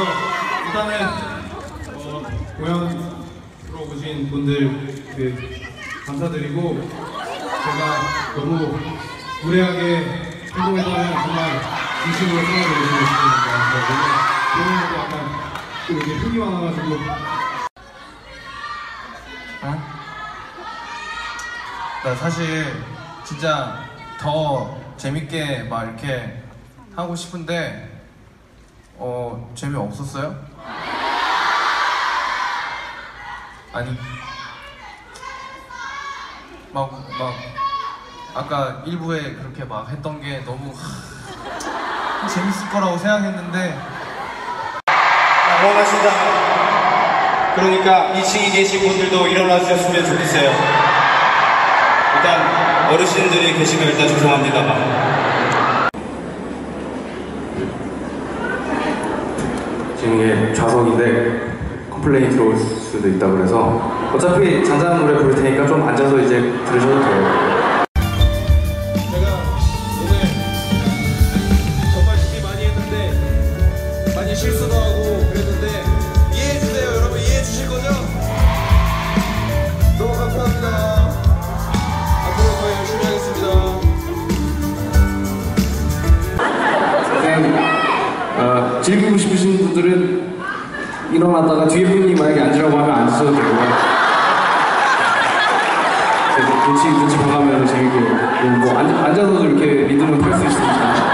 일단은 공연 보러 오신 분들 감사드리고 제가 너무 무례하게 행동했다면 정말 진심으로 사과드리고 싶습니다. 오늘 약간 또 이렇게 흥이 많아가지고 나 사실 진짜 더 재밌게 막 이렇게 하고 싶은데 재미없었어요? 아니 막 아까 일부에 그렇게 막 했던 게 너무 재밌을 거라고 생각했는데 원하신다. 그러니까 2층에 계신 분들도 일어나 주셨으면 좋겠어요. 일단 어르신들이 계시면 일단 죄송합니다만 지금 이게 좌석인데 컴플레인이 들어올 수도 있다고 그래서 어차피 잔잔한 노래 부를 테니까 좀 앉아서 이제 들으셔도 돼요. 제가 오늘 정말 준비 많이 했는데 많이 실수도 하고 그랬는데 이해해주세요. 여러분 이해해주실 거죠? 너무 감사합니다. 앞으로 더 열심히 하겠습니다. 즐기고 싶으신 분들은 일어났다가 뒤에 분이 만약에 앉으라고 하면 앉으셔도 되고요. 눈치 봐가면서 재밌게 앉아서도 이렇게 리듬을 탈 수 있으니까